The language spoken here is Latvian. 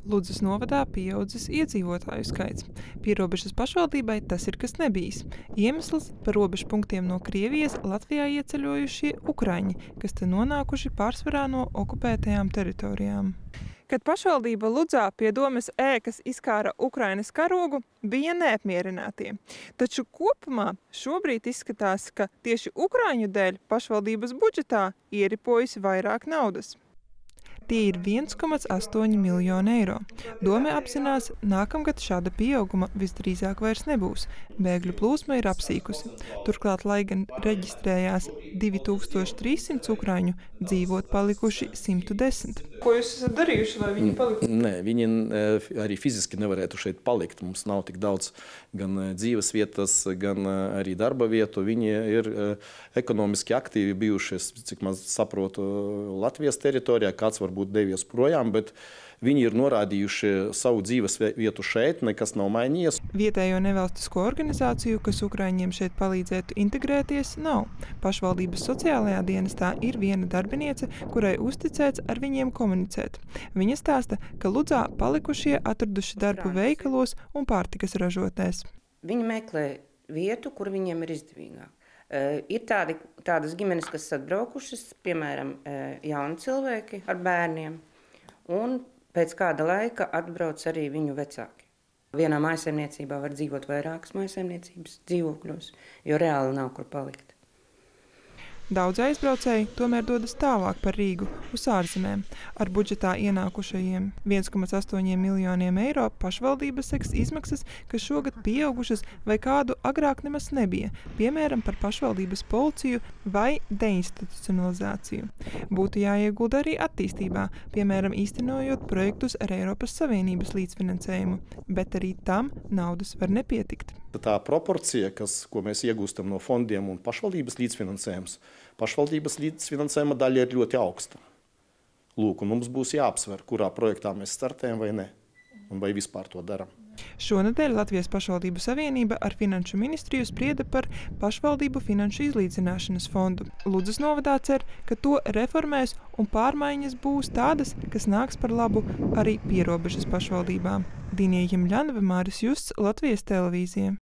Ludzas novadā pieaudzis iedzīvotāju skaits. Pierobežas pašvaldībai tas ir kas nebijis. Iemesls - par robežu punktiem no Krievijas Latvijā ieceļojušie ukraiņi, kas te nonākuši pārsvarā no okupētajām teritorijām. Kad pašvaldība Ludzā pie domes ēkas izkāra Ukrainas karogu, bija neapmierinātie. Taču kopumā šobrīd izskatās, ka tieši ukraiņu dēļ pašvaldības budžetā ieripojas vairāk naudas. Tie ir 1,8 miljoni eiro. Dome apzinās, nākamgad šāda pieauguma visdrīzāk vairs nebūs. Bēgļu plūsma ir apsīkusi. Turklāt, lai gan reģistrējās 2300 ukraiņu, dzīvot palikuši 110. Ko jūs esat darījuši, lai viņi paliktu? Nē, viņi arī fiziski nevarētu šeit palikt. Mums nav tik daudz gan dzīves vietas, gan arī darba vietu. Viņi ir ekonomiski aktīvi bijušies, cik maz saprotu, Latvijas teritorijā. Kāds varbūt devies projām, bet viņi ir norādījuši savu dzīves vietu šeit, nekas nav mainījies. Vietējo nevalstisko organizāciju, kas ukraiņiem šeit palīdzētu integrēties, nav. Pašvaldības sociālajā dienestā ir viena darbiniece, kurai uzticēts ar viņiem komunicēt. Viņa stāsta, ka Ludzā palikušie atraduši darbu veikalos un pārtikas ražotnēs. Viņi meklē vietu, kur viņiem ir izdevīgāk. Ir tādas ģimenes, kas atbraukušas, piemēram, jauni cilvēki ar bērniem, un pēc kāda laika atbrauc arī viņu vecāki. Vienā mājsaimniecībā var dzīvot vairākas mājsaimniecības dzīvokļos, jo reāli nav kur palikt. Daudz aizbraucēji tomēr dodas tālāk par Rīgu uz ārzemēm. Ar budžetā ienākušajiem 1,8 miljoniem eiro pašvaldības seks izmaksas, kas šogad pieaugušas vai kādu agrāk nemaz nebija, piemēram, par pašvaldības policiju vai deinstitucionalizāciju. Būtu jāiegulda arī attīstībā, piemēram, īstenojot projektus ar Eiropas Savienības līdzfinansējumu, bet arī tam naudas var nepietikt. Tā proporcija, ko mēs iegūstam no fondiem un pašvaldības līdzfinansējums, pašvaldības līdzfinansējuma daļa ir ļoti augsta. Lūk, un mums būs jāapsver, kurā projektā mēs startējam vai ne, un vai vispār to daram. Šonedēļ Latvijas pašvaldību savienība ar Finanšu ministriju sprieda par pašvaldību finanšu izlīdzināšanas fondu. Ludzas novadā cer, ka to reformēs un pārmaiņas būs tādas, kas nāks par labu arī pierobežas pašvaldībām. Dinija Jemļanova, Māris Justs, Latvijas televīzija.